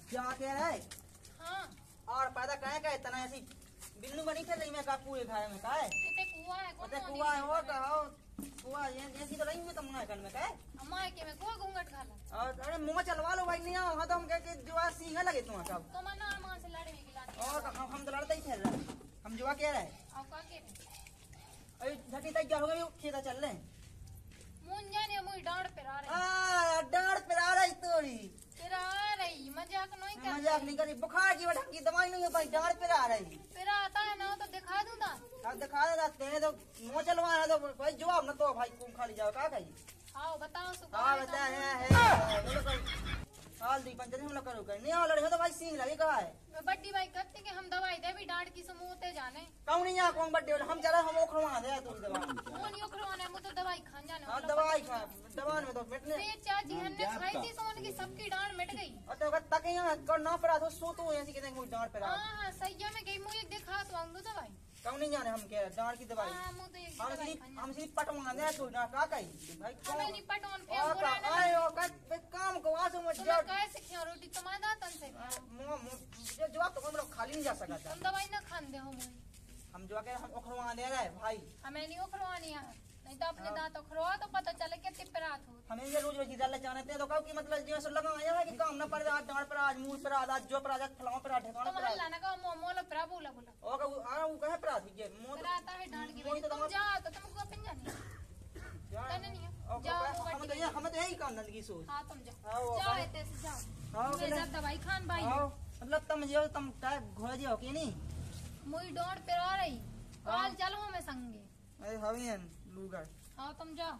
क्या कह रहा है? हाँ और पैदा कहे का इतना ऐसी बिल्लू बनी फिर रही मैं का पूरे खाए में का है? इते कुआ है कौन कुआ है और कहो कुआ ये ऐसी तो रही में तुम ना कर में का है? अम्मा के में कुआ घूंघट खाला और अरे मुंह में चलवा लो भाई नहीं आओ हाँ तो हम कह के जुआ सींगा लगे तुम कब? तो मना मां से लड़े में गिलानी और हम तो लड़ते ही थे हम जुआ कह रहे हैं अब का के अरे झटी तक क्या हो गया खेता चल रहे हैं मुन जाने मुई डांड पे आ रही डांट पे आ रही तोरी फिर आ रही मजाक नहीं कर मजाक नहीं करी बुखार की वजह की दवाई नहीं हो पाई डांट पे आ रही फिर आता है ना तो दिखा दूं ना अब दिखा देगा तेरे तो मुँह चलवा है तो भाई जवाब न तो भाई कौन खाली जाओ का कही आओ बताओ सुबह हाँ बता है हाल दी पंचायत हम लोग करो कर नहीं आओ लड़े तो भाई सींग लगे कहा है बड्डी भाई कहते कि हम दवाई दे भी डांड की समूह ते जाने कौन नहीं यहाँ कौन बड्डे हम चला हम ओखरवा दे तुम दवा कौन यो खरवाने मु तो दवाई खान जाने हाँ दवाई खा दवा में तो मिटने से चाची हन्ने खाई थी सोन की सबकी डांड मिट गई और तो तक यहाँ कर ना पड़ा तो सो तो ऐसी कितने मुझे डांट पे रहा हां सैया में गई मुझे दिखा तो अंगू दवाई कौन नहीं जाने हम कह डांट की दवाई हां मु तो एक दवाई खान हम सिर्फ पटवा दे तू ना का कही भाई हमें नहीं पटोन पे और बोला ना आयो का काम को आसो मत तुम जा कैसे खिया रोटी तुम्हारा तन से मुझे जवाब तो हम लोग खाली नहीं जा सकता तुम दवाई ना खान दे हो मुझे हम जो के हम ओखरवा दे रहे भाई हमें नहीं उखरवानी है नहीं तो अपने दांत उखरवा तो पता चले कि तिपरात हो हमें ये रोज रोज डालना चाहते हैं तो कहो कि मतलब जैसे लगा आया है कि काम न पर आज डांट पर आज मुंह पर आज जो पर आज फलाओ पर आज ठिकाना तुम पर आज हल्ला ना का मोल प्रा बोला बोला ओ का आ वो कहे पर आज ये मुंह फिर आता है डांड की मोही वजह तो तुम जाओ तो तुमको अपन जानी कहने नहीं है जाओ हम तो यही काम नंद की सोच हाँ तुम हाँ, जाओ वो जाओ अपन- ऐसे से जाओ हाँ, मुझे बोले- जब दवाई खान भाई आओ मतलब तुम जो तुम काय घोड़ दियो कि नहीं मुई डांड पे आ रही काल चलो हमें संगे अरे हवीन लूगा हाँ तुम जाओ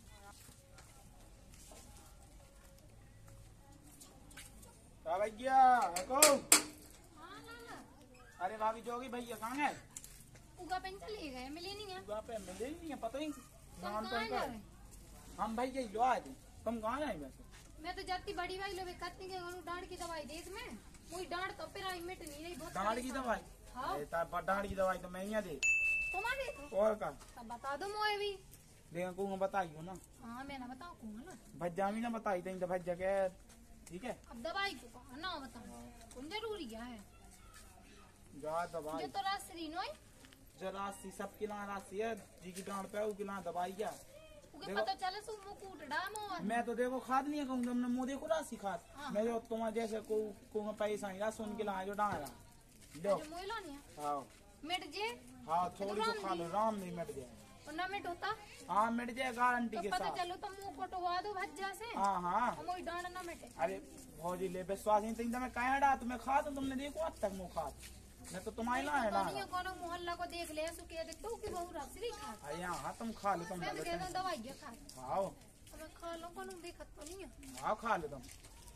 भैया को हाँ लाला अरे भाभी जोगी भैया कहाँ है? उगा पेन चले गए मिले नहीं है वहाँ पे मिले ही नहीं है पता ही तुम नाम तो कहाँ इनका जा है। रहे हम भैया ही लो आए थे तुम कहाँ आए वैसे? मैं तो जाती बड़ी भाई लोग कहती के डांड की दवाई दे इसमें मुई डांड तो फिर आई मिट नहीं रही बहुत डांड की दवाई? हाँ अरे डांड की दवाई तो मैं ही दे तुम्हारे तो और का तब बता दो मोए भी देखा को बताइयो ना हाँ मैं ना बताओ कौन ना भज्जा भी ना बताई तो भज्जा के ठीक है अब दवाई को कहा ना बताओ कौन जरूरी क्या है जा दवाई जो तो रास्ते नो जरा सी सब किला राशि है जी की डांड पे किला दवाई क्या उके देखो। पता चले सो मुंह कूट डामो मैं तो देखो खाद नहीं कहूँ तुमने मुँह देखो राशि खाद हाँ। मैं जो तुम्हारे जैसे को पैसा ही सुन के लाए जो डाला लो जो मोइलो नहीं हाँ मिट जे हाँ थोड़ी तो खा लो राम नहीं मिट जाए और ना मिट होता हाँ मिट जाए गारंटी तो के पता साथ चलो तो मुंह कटवा दो भज्जा से हाँ हाँ और मोई डांड ना मिटे अरे भौजी ले विश्वास नहीं तो मैं कहा डा तुम्हें खा तो तुमने देखो आज तक मुँह खा मैं तो तुम्हारी ना है ना नहीं कोनो मोहल्ला को देख ले सुके देख तो की बहु रसरी खा अरे हाँ तुम खा लो तुम मैं तो कहता हूं दवाई ये खा आओ मैं खा लो कोनो देखत तो नहीं है आओ खा लो तुम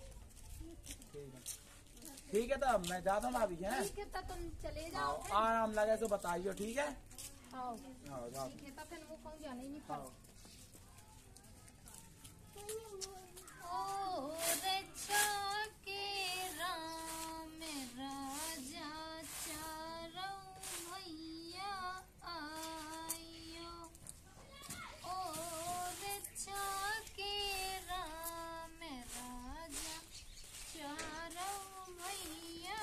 ठीक है तो मैं जाता हूँ भाभी है ठीक है तो तुम चले आओ जाओ आराम लगे तो बताइयो ठीक है आओ आओ जाओ ठीक है तो फिर वो कहूं जाना ही नहीं आओ ओ रचा के राम राजा चारो भैया आयो ओ रचा के राम राजा चारो भैया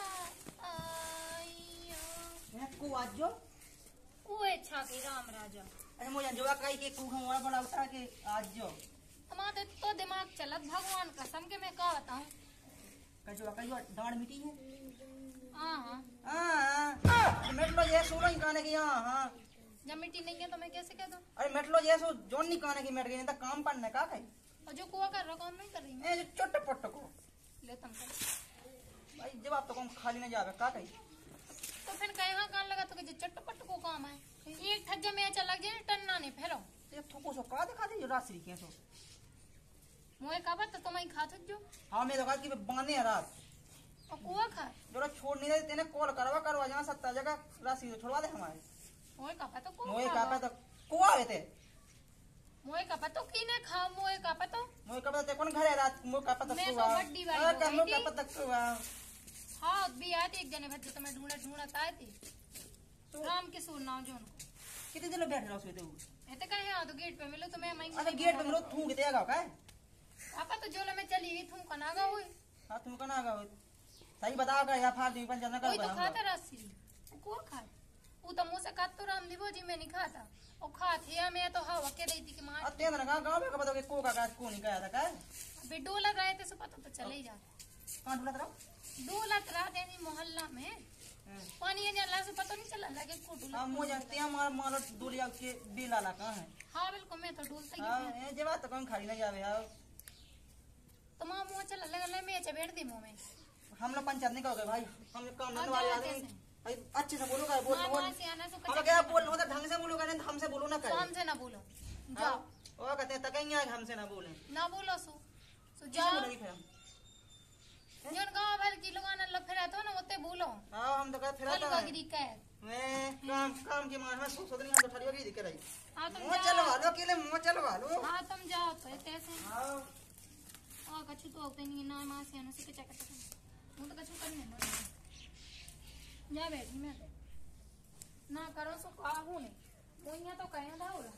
आयो को आज जो कुए छा के राम राजा अरे मुझे जो कही के कू हमारा बड़ा उठा के आज जो हमारे तो दिमाग चलत भगवान कसम के मैं का बताऊं कहीं डांड मिटी है हाँ हाँ मेटलो ये सोलो ही कहने की हाँ हाँ जब मिट्टी नहीं है तो मैं कैसे कह दूं अरे मेटलो ये सो जोन नहीं कहने की मेट गई नहीं तो काम पड़ने का कही और जो कुआ कर रहा काम नहीं कर रही मैं ए जो छोटे पट्ट को ले तुम कर भाई जब आप तो कम खाली नहीं जावे का कही तो फिर कहे हाँ कान लगा तो कि चट्टपट को काम है एक ठज्जा में चला गया टन्ना नहीं फेरो ये थोको सो का दिखा दे राशि के सो मोए का बात तो तुम्हें खा जो हाँ मैं तो कहा कि बांधे हैं रात और कुआ खा जो छोड़ नहीं देते तेने कॉल करवा जहाँ 70 जगह राशि तो छुड़वा दे हमारे मोए का पता को मोए का तो कुआ रहते मोए का पता की ना खा मोए का पता मोए का पता कौन घर है रात मोए का पता मैं तो बड्डी वाली हो गई मोए का थी। पता कुआ हाँ भी आए थे एक जने भज्जे तो मैं ढूंढत आए थे राम के सूर नाम जो उनको कितने दिन बैठ रहा उसमें तू ऐसे कहे हाँ तो गेट पे मिलो तो मैं अच्छा गेट पे मिलो थूक देगा का पापा तो जोले में चली गई तुम कनागा हुई हाँ तुम कना गा सही बताओ का या फाड़ दी पंचायत ना कोई कर तो खाता राशि को खाए वो तो मुंह से खात तो राम लिवो जी मैं नहीं खाता और खाते या मैं तो हवा के रही थी कि मां अते ना गांव में का बताओ कि को का को नहीं कहा था का अबे डोला रहे थे सो पता तो चले ही जाता कहां ढूंढा था डोला तरा देनी मोहल्ला में पानी जाला से पता नहीं चला लगे को डोला हम मो जानते हैं मार मार डोलिया के बेला ला कहां है हां बिल्कुल मैं तो डोलता ही हां ए जे बात तो कौन खाली ना जावे यार तो मां मुंह चला लगा मैं बैठ दी मुंह में हम लोग पंचायत नहीं करोगे भाई हम काम करने वाले आदमी भाई अच्छे से बोलो का बोल मां बोल मां से आना सो हम क्या बोल लो तो ढंग से बोलो नहीं हमसे बोलो ना करे हमसे ना बोलो जाओ ओ कहते हैं तकेंगे आज हमसे ना बोले ना बोलो सो जाओ जाओ जोन गांव भर की लोग आना लग फिरा तो ना ओते बोलो हां हम तो कहते फिर कल आता वगरी का मैं काम की मार में सोच नहीं हम तो ठरियो की दिक्कत आई हां तुम मुंह चलवा लो अकेले मुंह चलवा लो हां तुम जाओ तो ऐसे हां आ कछु तो होते नहीं ना मां से आना से कचा कचा वो तो कछु करने ना जा बैठी मैं ना करो सो काहू ने वो यहाँ तो कहीं था उड़ा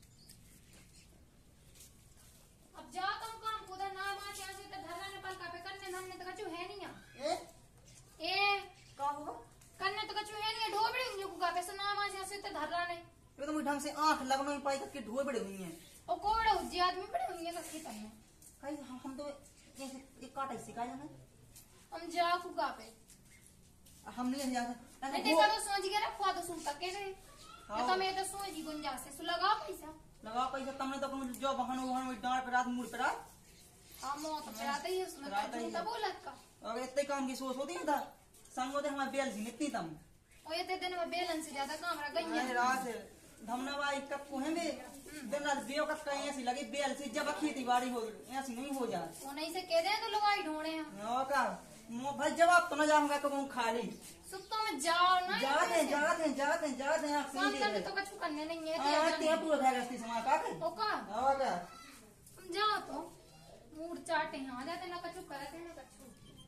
अब जा तुम काम उधर ना मां से आसे तो धरना ने पल का पे करने हमने तो कछु है नहीं ए का हुआ करने तो कछु है नहीं ढोबड़े जो को पे से ना मां से आसे तो धरना ने ये तो मुझे ढंग से आंख लगनो ही पाई के ढोए बड़े हुई हैं ओ कोड़ा उजी आदमी बड़े हुए हैं कसी तने कहीं हम तो ऐसे एक काटा सिखाया है हम जा कुगा पे हम नहीं जाते नहीं देखा तो सोच के रखवा तो सुन तक के रे तो मैं तो सोच ही गुंजा से सु लगा पैसा लगा पैसा तुमने तो अपने जो बहन डांट पे रात मुड़ पे रात हां मो तो कराते ही उसमें झूठा बोलत का और इतने काम की सोच होती है था संग होते हमारे बेल सी इतनी तम और ये दिन में बेलन से ज्यादा काम रह गई ये रात धमना भाई कब को हैं बे दिन रात बेओ का कहीं ऐसी लगी बेल से जब खेती बाड़ी हो ऐसी नहीं हो जाए वो नहीं से कह दे तो लगाई ढोणे हैं नो का भाई जवाब तो ना जाऊंगा कब खाली सुप्तो में जाओ ना जाते हैं काम करने तो कुछ करने नहीं है हां ते पूरा घर गस्ती समाज का के ओ का हां का तुम जाओ तो मूड चाटे हैं आ जाते ना कुछ करते ना कुछ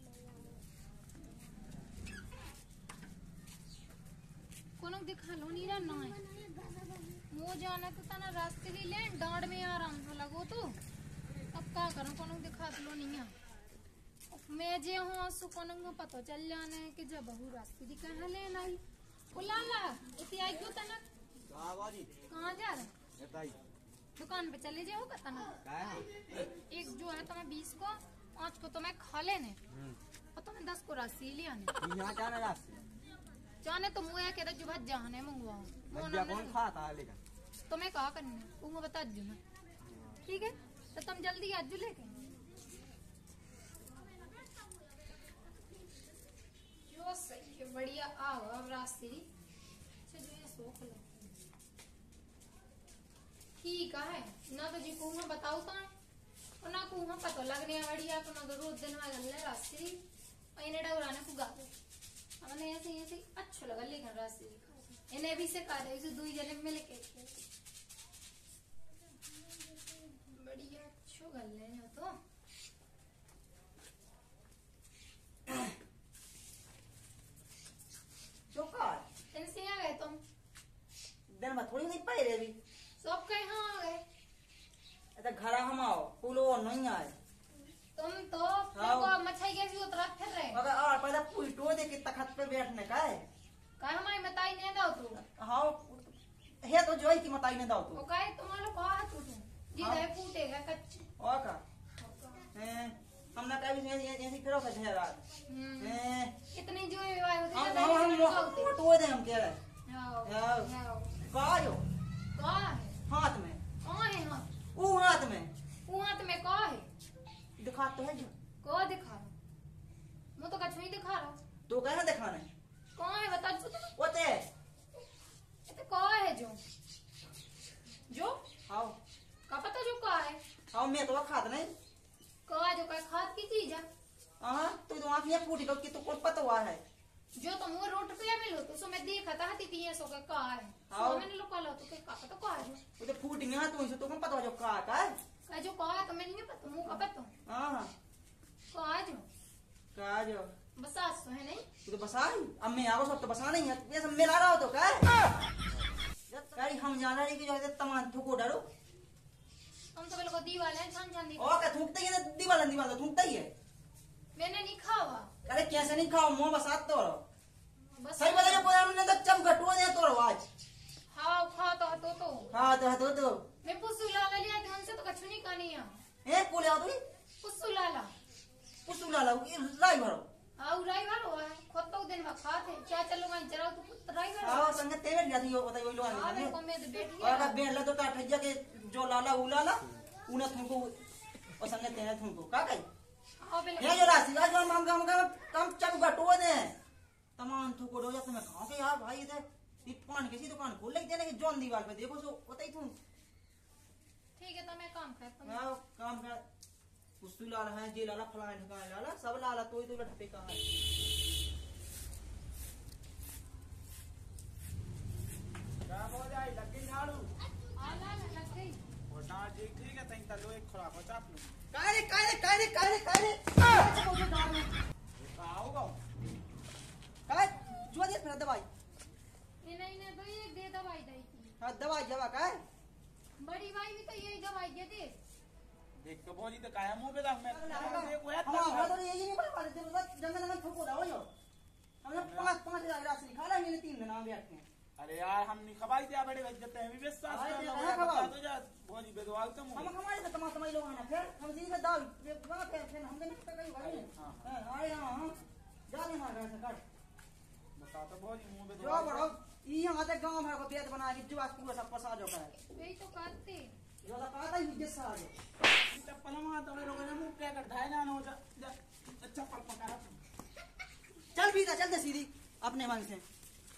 कोनो दिखा लो नहीं रहा ना मो जाना तो तना रास्ते ले ले डांड में आराम से लगो तो अब का करूं कोनो दिखा लो नहीं है मैं जे हूं सु कोनो को पता चल जाने कि जब बहु रास्ते दी कहां ले लाई उलाला इति आई क्यों तना आवाजी कहां जा रहे बताई दुकान पे चले जाओ का तना एक जो है तुम्हें 20 को 5 को तुम्हें खा लेने और तुम्हें 10 को राशि ले आने यहां जाना रास्ते जाने तो मुझे कह जो भात जाने मंगवाओ भज्जा कौन खाता है लेकिन तुम्हें कहा करने वो मैं बता दूं मैं ठीक है तो तुम जल्दी आज लेके जो सही है बढ़िया आओ अब रास्ते चलो ये सोख लो ठीक है ना तो जी को मैं बताऊं तो और ना को हम पता लगने बढ़िया तो ना रोज दिन में गल्ले रास्ते इन्हें डराने को गा हमने ऐसे अच्छा लगा लेकिन रास्ते इन्हें भी से कहा इसे दो जने मिल के बढ़िया अच्छो गल है तो चौकार इनसे आ गए तुम दिन में थोड़ी नहीं पाए रे भी सब कहीं आ गए ऐसा घरा हम आओ पुलो नहीं आए तुम तो देखो मछाई कैसी उतरा फिर रहे मगर और पहले पुलटो दे के तखत पे बैठने का है काय हमारी मताई नहीं दाओ तू हाँ है तो जो है कि मताई ने दाओ वो तू काय तुम्हारे को हाथ उठे जी हाँ। दे फूटेगा कच्चे और का हमने कभी ऐसी फिरो का ढेर रात इतनी जो विवाह होती है हम पुलटो दे हम कह रहे आओ का जो कहाँ है हाथ में कहाँ है हाथ वो हाथ में वो हाथ में कहाँ है दिखा तो है जो को दिखा रहा मैं तो कछु नहीं दिखा रहा तो कहना दिखाने कहाँ है बता दो तुम ओते ये कहाँ है जो आओ का पता जो कहाँ है आओ मैं तो खात नहीं कहाँ जो का खाद की चीज है हाँ तो आँखें फूटी तो कि तो कुछ पता हुआ है जो तुम वो रोड पे मिलो तो सो मैं देखा था हती ये सो का कहाँ है हाँ। सो मैंने लोग लो तो का पता कहाँ है वो तो फूटी है तो इसे तो कौन पता हुआ जो का है का जो कहाँ है तो मैं नहीं पता मुँह का पता हाँ कहाँ जो का जो बस आज तो है नहीं तू तो बसा ही अब मैं आओ सब तो बसा नहीं है ये सब मिला रहा हो तो क्या है हम जाना रही कि जो है तमाम थूको डरो हम तो बिल्कुल दीवार है छान छान दी और क्या थूकते ही है दीवार थूकता ही है मैंने नहीं खावा। अरे कैसे नहीं खाओ मुंह बसात तो बस सही बताइए कोई हमने तो चम घटुआ दे तो आज हाँ खा तो हाँ तो मैं पुस्सू लाला लिया ध्यान से तो कछु नहीं खानी है। ए कोले आओ तुई पुस्सू लाला पुसू ला लाओ ये राई भरो आओ ड्राइवर हो है खुद तो दिन में खाते क्या चलो वहीं चलाओ तू ड्राइवर आओ संग तेरे जाती हो बताइए लो हाँ आने मेरे को मैं तो बैठी और अगर बेल तो का ठज्जा के जो लाला उलाला उन्हें तुमको और संग तेरे तुमको का कही आओ पहले ये जो राशि आज हम कम चम घटुआ दे तमाम थुको डो जाते मैं खाओ के यार भाई इधर पान किसी दुकान खोल लगी देने की जॉन दीवार पे देखो सो बताई तुम ठीक है तो मैं काम करता हूँ। आओ काम कर पुस्तु लाला है जे लाला फलाने ठिकाने लाला सब लाला तो लटपे का है क्या हो जाए लगी झाड़ू आ लाला लग गई और ना ठीक है तई तलो एक खुराक हो चाप लो कारे आओगा काय जो दे फिर दवाई इन्हें तो एक दे दवाई दी थी। हां दवाई जवा काय बड़ी भाई भी तो यही दवाई दे दे। देख के बोली तो काया मुंह पे दाग मैं देखो यार हां तो यही नहीं बात दे जंगल ठोको दाओ यो हमने 5 राशि खा ला मैंने 3 दिन आ बैठ के अरे यार हम नहीं खबाई दिया बड़े बच्चे हैं भी विश्वास अरे कर यार, लो खबाओ। तो जा बोली बेदवाल तुम हम हमारे से तमाम लोग आना फिर हम सीधे से दाल वहां फिर हमने नहीं कहीं भाई हाँ। अरे हां जा दे हमारे से काट बता तो बोली मुंह पे जो बड़ो ई हमारे गांव भर को बेद बना के जो आज पूरा सब फसा जो है वही तो करते जो तो कहता ही जिस आ गए चप्पल मां तो मेरे को मुंह पे कर धाय ना हो जा चप्पल पकड़ा चल भी चल दे सीधी अपने मन से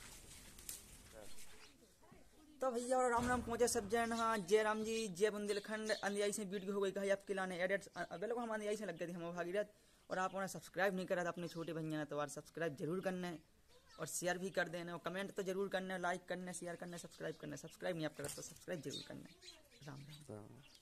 तो भैया और राम राम पहुंचे सब जन हाँ जय राम जी जय बुंदेलखंड अंधियाई से वीडियो हो गई कही आपके लाने एडिट्स अगले को हम अंधियाई से लग गए थे हम भागीरथ और आप उन्हें सब्सक्राइब नहीं करा था अपने छोटे भैया तो यार सब्सक्राइब जरूर करना है और शेयर भी कर देना और कमेंट तो जरूर करना है लाइक करना शेयर करना सब्सक्राइब करना सब्सक्राइब नहीं आप करते तो सब्सक्राइब जरूर करना है राम राम।